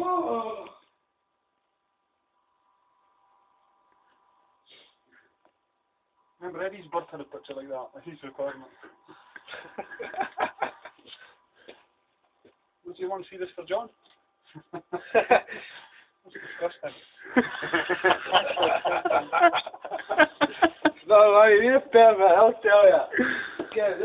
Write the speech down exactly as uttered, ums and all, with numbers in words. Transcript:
Oh. Remember, Eddie's bird had a picture like that. He's recording it. Would you want to see this for John? That's disgusting. No, no, you're a pervert, I'll tell you.